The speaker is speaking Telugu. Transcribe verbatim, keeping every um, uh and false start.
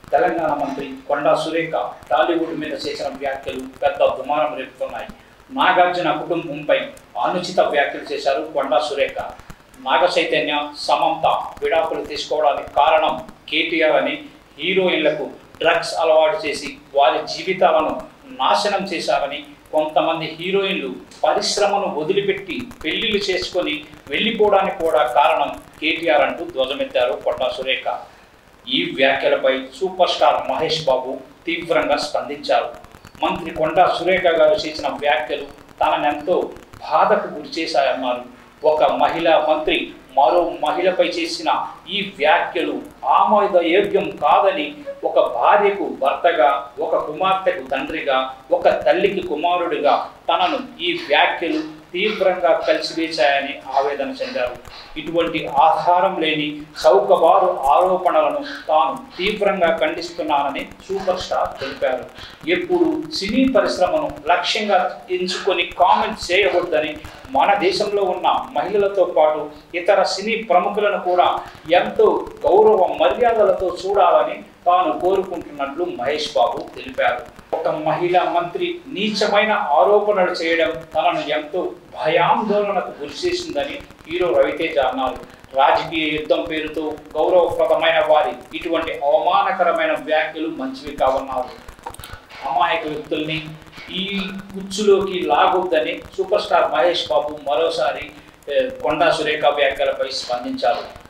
తెలంగాణ మంత్రి కొండా సురేఖ టాలీవుడ్ మీద చేసిన వ్యాఖ్యలు పెద్ద దుమారం రేపుతున్నాయి. నాగార్జున కుటుంబంపై అనుచిత వ్యాఖ్యలు చేశారు కొండా సురేఖ. నాగ చైతన్య, సమంత విడాకులు తీసుకోవడానికి కారణం కేటీఆర్ అని, హీరోయిన్లకు డ్రగ్స్ అలవాటు చేసి వారి జీవితాలను నాశనం చేశారని, కొంతమంది హీరోయిన్లు పరిశ్రమను వదిలిపెట్టి పెళ్లిళ్ళు చేసుకొని వెళ్ళిపోవడానికి కూడా కారణం కేటీఆర్ అంటూ ధ్వజమెత్తారు కొండా సురేఖ. ఈ వ్యాఖ్యలపై సూపర్ స్టార్ మహేష్ బాబు తీవ్రంగా స్పందించారు. మంత్రి కొండా సురేఖ గారు చేసిన వ్యాఖ్యలు తననెంతో బాధకు గురి చేశాయన్నారు. ఒక మహిళా మంత్రి మరో మహిళపై చేసిన ఈ వ్యాఖ్యలు ఆమోదయోగ్యం కాదని, ఒక భార్యకు భర్తగా, ఒక కుమార్తెకు తండ్రిగా, ఒక తల్లికి కుమారుడిగా తనను ఈ వ్యాఖ్యలు తీవ్రంగా కలిసివేశాయని ఆవేదన చెందారు. ఇటువంటి ఆధారం లేని చౌకబారు ఆరోపణలను తాను తీవ్రంగా ఖండిస్తున్నానని సూపర్ స్టార్ తెలిపారు. ఎప్పుడు సినీ పరిశ్రమను లక్ష్యంగా ఎంచుకొని కామెంట్ చేయవద్దని, మన దేశంలో ఉన్న మహిళలతో పాటు ఇతర సినీ ప్రముఖులను కూడా ఎంతో గౌరవ మర్యాదలతో చూడాలని తాను కోరుకుంటున్నట్లు మహేష్ బాబు తెలిపారు. ఒక మహిళా మంత్రి నీచమైన ఆరోపణలు చేయడం తనను ఎంతో భయాందోళనకు గురిచేసిందని హీరో రవితేజ అన్నారు. రాజకీయ యుద్ధం పేరుతో గౌరవప్రదమైన వారి ఇటువంటి అవమానకరమైన వ్యాఖ్యలు మంచివి కావన్నారు. అమాయక వ్యక్తుల్ని ఈ ఉచ్చులోకి లాగొద్దని సూపర్ స్టార్ మహేష్ బాబు మరోసారి కొండా సురేఖ వ్యాఖ్యలపై స్పందించారు.